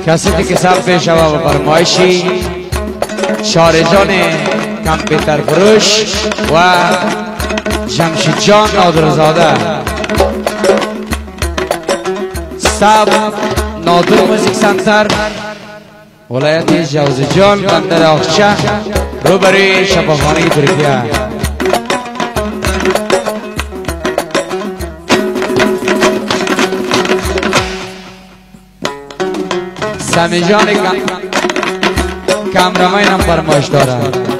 کسی که سب پیش و فرمایشی شارجان کامپیوتر فروش و جمشید جان نادرزاده سب نادر موزیک سنتر ولایت جوزجان بندر آخچه روبروی شفاخانه ترکیه سمی جان کامرمین هم فرمایش داره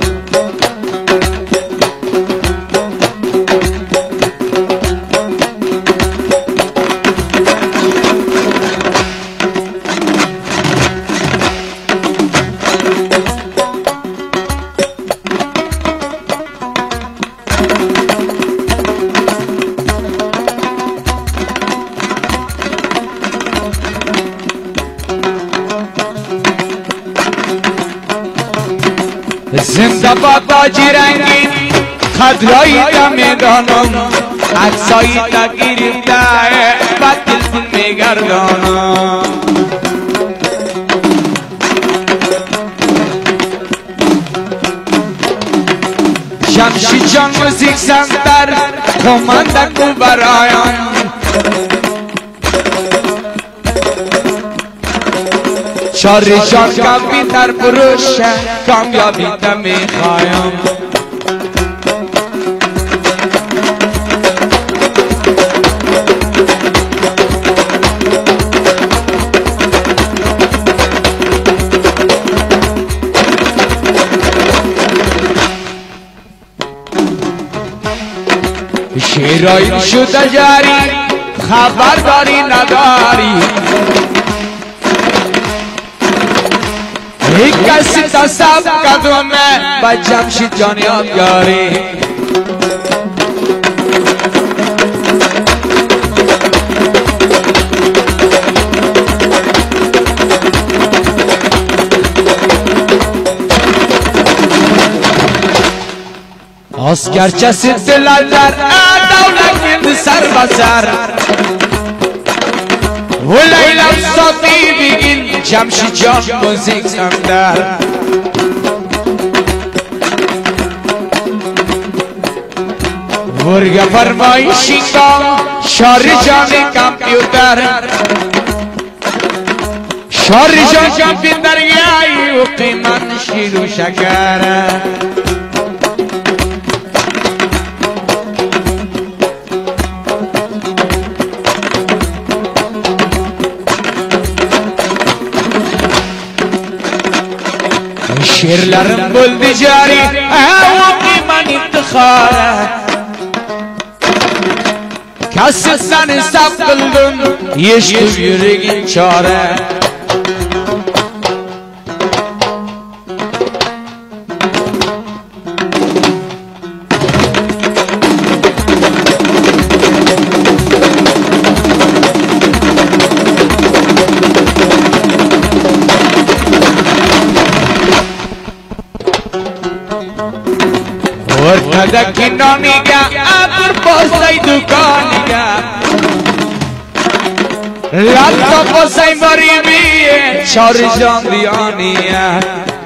زنده باد باجی رنگین خدرایی تا میدانم عکسایی تا گرفته بد تلفون میگردانم جمشید جان موزیک سنتر کمانده کو برایم شاری جان کامپیوتر فروش کامیابی تا میخوایم شیرایی شده جاری خبرداری نداری یک کسی تا سب قدمه با جمشید جان یادگاری آسگر چسی دلال در دولت گند سر بسر و لیلم صافی بگین جمشید جان موزیک سنتر ورگه فرمایشی کام شاری جان کامپیوتر شاری جان کامپیوتر یای و قیمت شیر و شکر شیرلرم بلد جاری اوقی من انتخاره کسی سن سب قلدن یشتو یرگین چاره ورتدکی نانیگا آدر پاسای دکانیگا لالتا پاسای مریمیه چاری جان دیانیه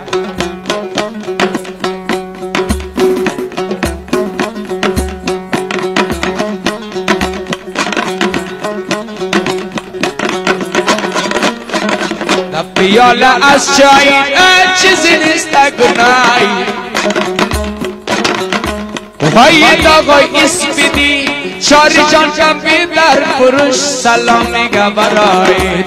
پیاله از چای چیزی نیست گناهی باید آقای اسپیدی چاری جان کامپیوتر فروش سلام میگه برای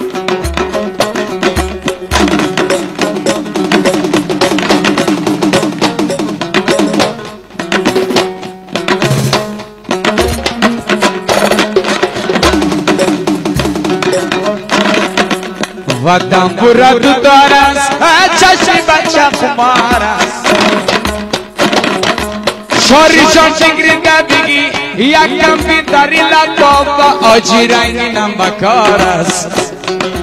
وقتم پورا دو دار است چشمی بچه خمار است شاری جان چنگرینده بگی یک کامپیوتری لپتاپ و آجی رنگی نم بکار است